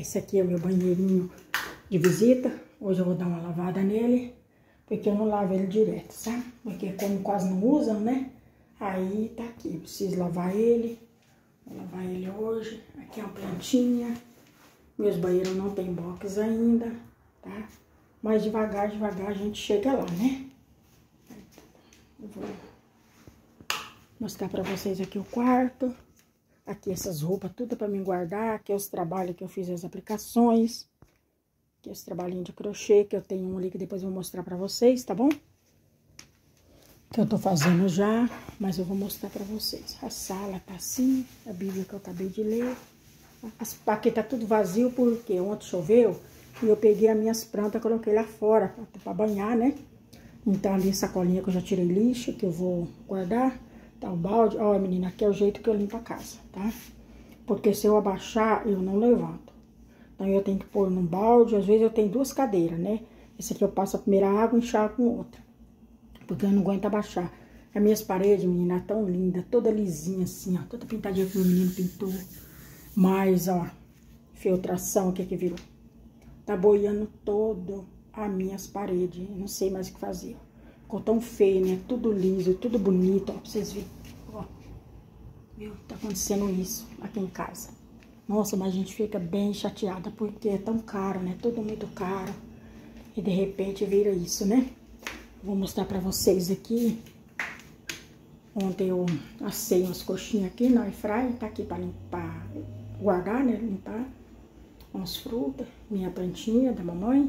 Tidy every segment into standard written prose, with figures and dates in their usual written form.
Esse aqui é o meu banheirinho de visita. Hoje eu vou dar uma lavada nele, porque eu não lavo ele direto, sabe? Porque como quase não usam, né? Aí tá aqui, eu preciso lavar ele. Vou lavar ele hoje. Aqui é uma plantinha. Meus banheiros não tem box ainda, tá? Mas devagar, devagar a gente chega lá, né? Eu vou mostrar pra vocês aqui o quarto. Aqui essas roupas, tudo pra mim guardar. Aqui é os trabalhos que eu fiz, as aplicações. Aqui é os trabalhinhos de crochê, que eu tenho um ali que depois eu vou mostrar pra vocês, tá bom? Que eu tô fazendo já, mas eu vou mostrar pra vocês. A sala tá assim, a Bíblia que eu acabei de ler. Aqui tá tudo vazio porque ontem choveu e eu peguei as minhas plantas e coloquei lá fora pra banhar, né? Então ali a sacolinha que eu já tirei lixo, que eu vou guardar. Tá o balde. Ó, menina, aqui é o jeito que eu limpo a casa, tá? Porque se eu abaixar, eu não levanto. Então eu tenho que pôr num balde. Às vezes eu tenho duas cadeiras, né? Esse aqui eu passo a primeira água e enxago com outra. Porque eu não aguento abaixar. As minhas paredes, menina, tão lindas, toda lisinha assim, ó. Toda pintadinha que o menino pintou. Mas, ó, filtração, o que que virou? Tá boiando todo as minhas paredes. Eu não sei mais o que fazer. Ficou tão feio, né? Tudo liso, tudo bonito, ó, pra vocês verem. Ó, viu? Tá acontecendo isso aqui em casa. Nossa, mas a gente fica bem chateada porque é tão caro, né? Tudo muito caro. E de repente vira isso, né? Vou mostrar pra vocês aqui. Ontem eu assei umas coxinhas aqui na airfryer. Tá aqui pra limpar, guardar, né? Limpar umas frutas. Minha plantinha da mamãe.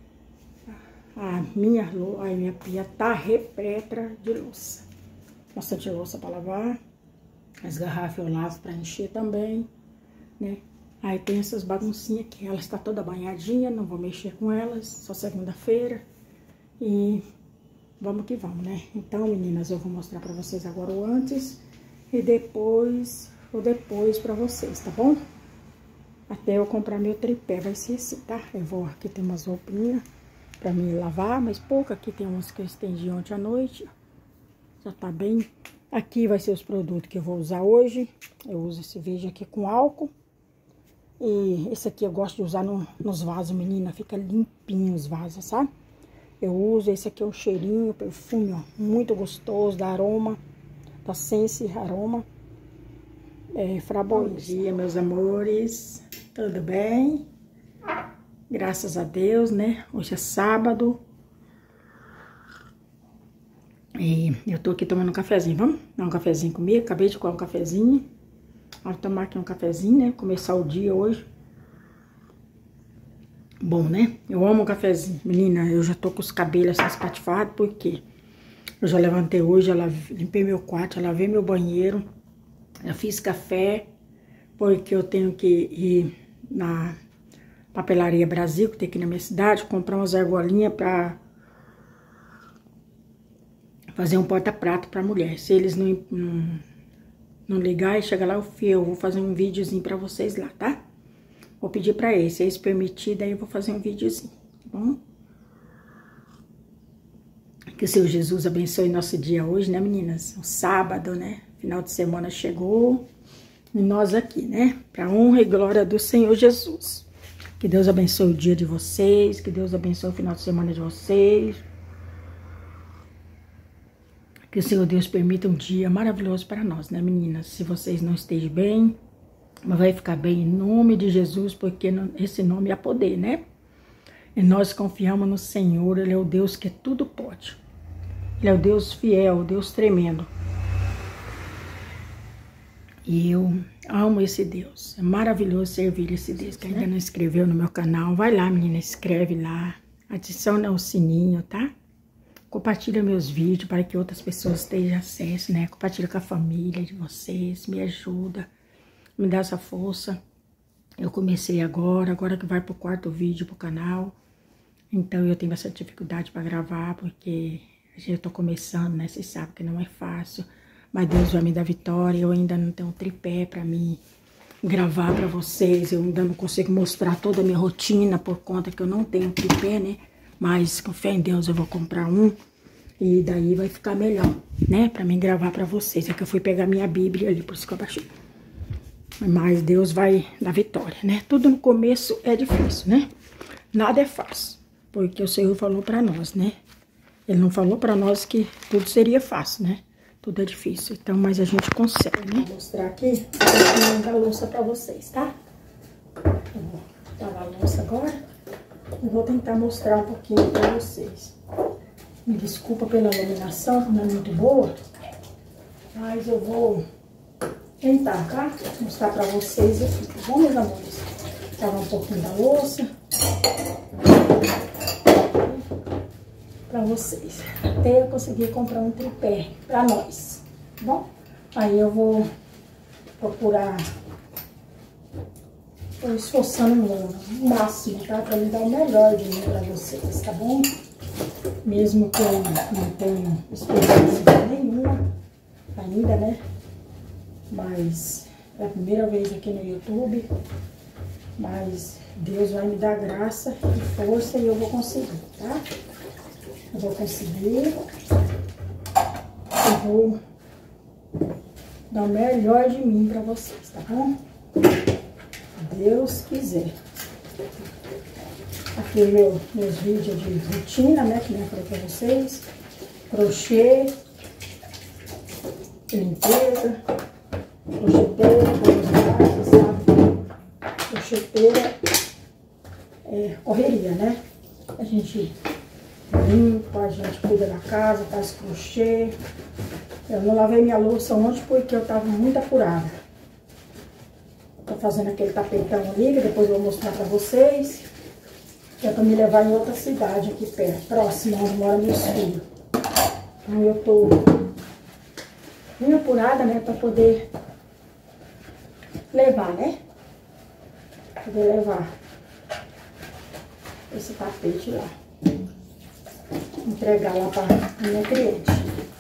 A minha pia tá repleta de louça. Bastante louça pra lavar. As garrafas eu lavo pra encher também, né? Aí tem essas baguncinhas aqui. Elas tá toda banhadinha, não vou mexer com elas. Só segunda-feira. E vamos que vamos, né? Então, meninas, eu vou mostrar pra vocês agora o antes e depois o depois pra vocês, tá bom? Até eu comprar meu tripé, vai ser assim, tá? Eu vou, aqui tem umas roupinhas pra mim lavar, mas pouco. Aqui tem umas que eu estendi ontem à noite. Já tá bem. Aqui vai ser os produtos que eu vou usar hoje. Eu uso esse vídeo aqui com álcool. E esse aqui eu gosto de usar nos vasos, menina. Fica limpinho os vasos, sabe? Eu uso esse aqui, é um cheirinho, perfume, ó, muito gostoso, da Aroma, da Sense Aroma. Frabois. Bom dia, meus amores. Tudo bem? Graças a Deus, né? Hoje é sábado. E eu tô aqui tomando um cafezinho. Vamos dar um cafezinho comigo? Acabei de comer um cafezinho. Vou tomar aqui um cafezinho, né? Começar o dia hoje. Bom, né? Eu amo um cafezinho. Menina, eu já tô com os cabelos assim espatifados, porque eu já levantei hoje, limpei meu quarto, já lavei meu banheiro. Já fiz café, porque eu tenho que ir na Papelaria Brasil, que tem aqui na minha cidade, comprar umas argolinhas pra fazer um porta-prato pra mulher. Se eles não ligarem, chega lá, eu vou fazer um videozinho pra vocês lá, tá? Vou pedir pra eles, se eles permitirem, daí eu vou fazer um videozinho, tá bom? Que o Senhor Jesus abençoe nosso dia hoje, né, meninas? Um sábado, né? Final de semana chegou. E nós aqui, né? Pra honra e glória do Senhor Jesus. Que Deus abençoe o dia de vocês. Que Deus abençoe o final de semana de vocês. Que o Senhor Deus permita um dia maravilhoso para nós, né, meninas? Se vocês não estejam bem, mas vai ficar bem em nome de Jesus, porque esse nome é poder, né? E nós confiamos no Senhor, Ele é o Deus que tudo pode. Ele é o Deus fiel, o Deus tremendo. E eu amo esse Deus. É maravilhoso servir esse Deus. Que ainda não inscreveu no meu canal, vai lá, menina, inscreve lá. Adiciona o sininho, tá? Compartilha meus vídeos para que outras pessoas tenham acesso, né? Compartilha com a família de vocês, me ajuda. Me dá essa força. Eu comecei agora que vai pro quarto vídeo pro canal. Então eu tenho essa dificuldade para gravar, porque eu tô começando, né? Vocês sabem que não é fácil. Mas Deus vai me dar vitória. Eu ainda não tenho um tripé para mim gravar para vocês. Eu ainda não consigo mostrar toda a minha rotina por conta que eu não tenho tripé, né? Mas com fé em Deus eu vou comprar um. E daí vai ficar melhor, né? Para mim gravar para vocês. É que eu fui pegar minha Bíblia ali, por isso que eu abaixei. Mas Deus vai dar vitória, né? Tudo no começo é difícil, né? Nada é fácil, porque o Senhor falou pra nós, né? Ele não falou pra nós que tudo seria fácil, né? Tudo é difícil, então, mas a gente consegue, né? Vou mostrar aqui a louça pra vocês, tá? Eu vou lavar a louça agora. Eu vou tentar mostrar um pouquinho pra vocês. Me desculpa pela iluminação, que não é muito boa. Mas eu vou tentar, tá? Mostrar pra vocês aqui, tá bom, meus amores? Lavar um pouquinho da louça. Pra vocês. Até eu conseguir comprar um tripé pra nós, tá bom? Aí eu vou procurar... Tô esforçando o máximo, tá? Pra me dar o melhor de mim pra vocês, tá bom? Mesmo que eu não tenha experiência nenhuma ainda, né? Mas é a primeira vez aqui no YouTube. Mas Deus vai me dar graça e força e eu vou conseguir, tá? Eu vou conseguir. Eu vou dar o melhor de mim pra vocês, tá bom? Deus quiser. Aqui meus vídeos de rotina, né? Que eu falei pra vocês. Crochê, limpeza, crocheteira, sabe? Crocheteira é correria, né? A gente limpa, a gente cuida da casa, faz crochê. Eu não lavei minha louça ontem porque eu tava muito apurada. Tô fazendo aquele tapetão ali, que depois eu vou mostrar pra vocês. Que é pra me levar em outra cidade aqui perto, próxima, onde mora meus filhos. Então eu tô bem apurada, né, pra poder levar, né? Poder levar esse tapete lá. Entregar lá pra minha cliente.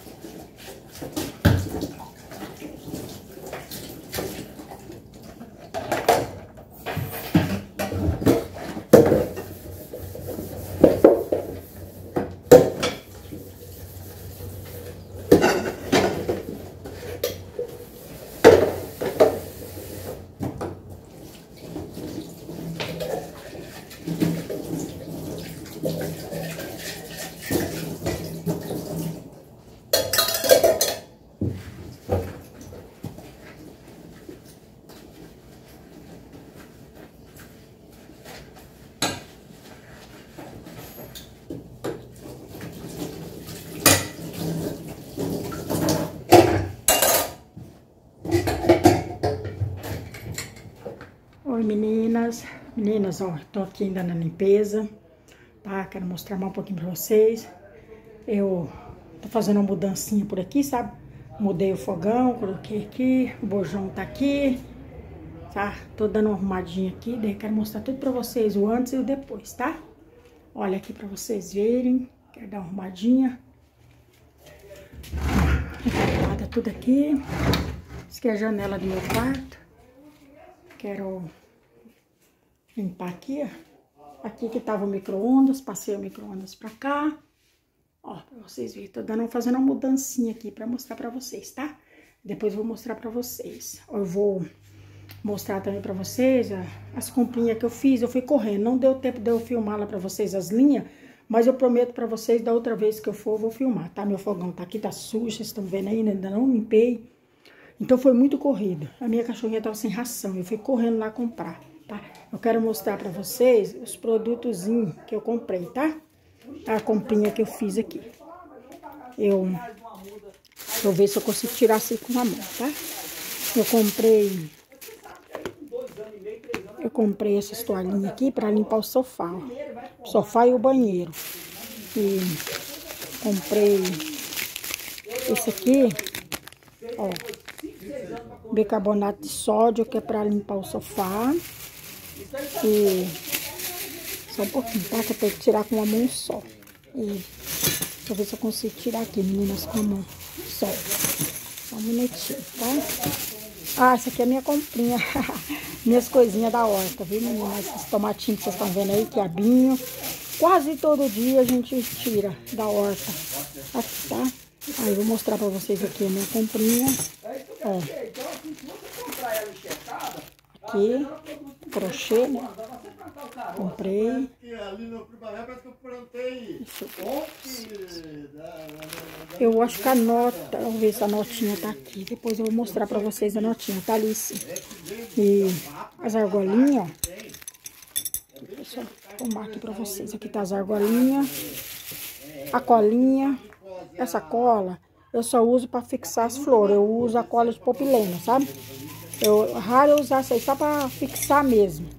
Oi meninas, ó, tô aqui ainda na limpeza, tá? Quero mostrar mais um pouquinho pra vocês. Eu tô fazendo uma mudancinha por aqui, sabe? Mudei o fogão, coloquei aqui, o bojão tá aqui, tá? Tô dando uma arrumadinha aqui, daí quero mostrar tudo pra vocês, o antes e o depois, tá? Olha aqui pra vocês verem, quero dar uma arrumadinha. Arrumada tudo aqui. Isso aqui é a janela do meu quarto. Quero limpar aqui, ó. Aqui que tava o micro-ondas, passei o micro-ondas pra cá. Ó, pra vocês verem, tô fazendo uma mudancinha aqui pra mostrar pra vocês, tá? Depois eu vou mostrar pra vocês. Eu vou mostrar também pra vocês as comprinhas que eu fiz. Eu fui correndo, não deu tempo de eu filmar lá pra vocês as linhas, mas eu prometo pra vocês, da outra vez que eu for, eu vou filmar, tá? Meu fogão tá aqui, tá sujo, vocês estão vendo aí, ainda não limpei. Então foi muito corrido. A minha cachorrinha tava sem ração, eu fui correndo lá comprar, tá? Eu quero mostrar pra vocês os produtozinhos que eu comprei, tá? A comprinha que eu fiz aqui. Deixa eu ver se eu consigo tirar assim com a mão, tá? Eu comprei essas toalhinhas aqui pra limpar o sofá, ó. O sofá e o banheiro. E comprei esse aqui, ó. Bicarbonato de sódio, que é pra limpar o sofá. E só um pouquinho, tá? Que eu tenho que tirar com uma mão só. E deixa eu ver se eu consigo tirar aqui, meninas, com a mão só. Só um minutinho, tá? Ah, essa aqui é a minha comprinha. Minhas coisinhas da horta, viu, meninas? Esses tomatinhos que vocês estão vendo aí, quiabinho. Quase todo dia a gente tira da horta. Aqui, tá? Aí eu vou mostrar pra vocês aqui a minha comprinha. Ó. aqui, crochê, né? Comprei. Eu acho que a nota, vamos ver se a notinha tá aqui. Depois eu vou mostrar pra vocês a notinha, tá ali sim. E as argolinhas, ó. Deixa eu arrumar aqui pra vocês. Aqui tá as argolinhas, a colinha. Essa cola eu só uso pra fixar as flores. Eu uso a cola de popilena, sabe? Raro eu usar isso aí só pra fixar mesmo.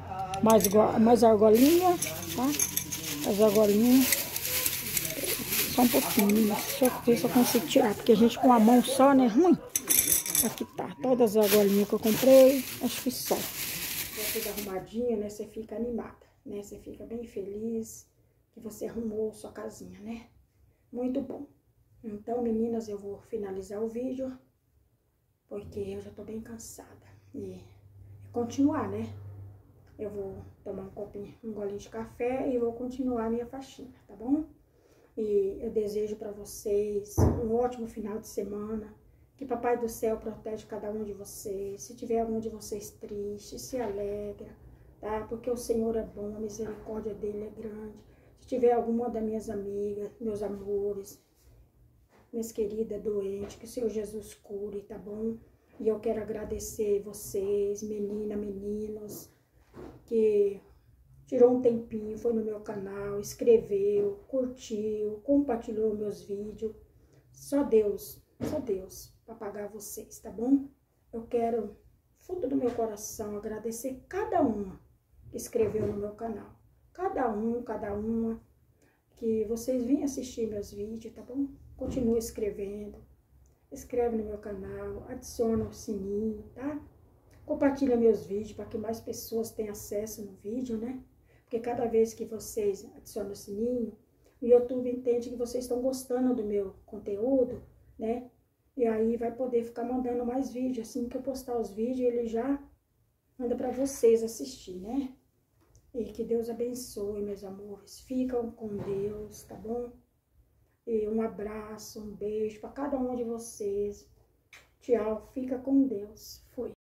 Mais argolinha, tá? As argolinhas. Só um pouquinho. Deixa eu ver se eu consigo tirar. Porque a gente com a mão só, né? Ruim. Aqui tá. Todas as argolinhas que eu comprei. Acho que só. Tudo arrumadinha, né? Você fica animada, né? Você fica bem feliz que você arrumou sua casinha, né? Muito bom. Então, meninas, eu vou finalizar o vídeo. Porque eu já tô bem cansada. E continuar, né? Eu vou tomar um golinho de café e vou continuar a minha faxina, tá bom? E eu desejo para vocês um ótimo final de semana. Que Papai do Céu protege cada um de vocês. Se tiver algum de vocês triste, se alegra, tá? Porque o Senhor é bom, a misericórdia dele é grande. Se tiver alguma das minhas amigas, meus amores, minhas queridas doentes, que o Senhor Jesus cure, tá bom? E eu quero agradecer vocês, menina, meninos, que tirou um tempinho, foi no meu canal, escreveu, curtiu, compartilhou meus vídeos. Só Deus para pagar vocês, tá bom? Eu quero, fundo do meu coração, agradecer cada uma que escreveu no meu canal. Cada uma, que vocês vinham assistir meus vídeos, tá bom? Continue escrevendo. Inscreve no meu canal, adiciona o sininho, tá? Compartilha meus vídeos para que mais pessoas tenham acesso no vídeo, né? Porque cada vez que vocês adicionam o sininho, o YouTube entende que vocês estão gostando do meu conteúdo, né? E aí vai poder ficar mandando mais vídeos. Assim que eu postar os vídeos, ele já manda para vocês assistir, né? E que Deus abençoe, meus amores. Ficam com Deus, tá bom? E um abraço, um beijo para cada um de vocês. Tchau, fica com Deus. Fui.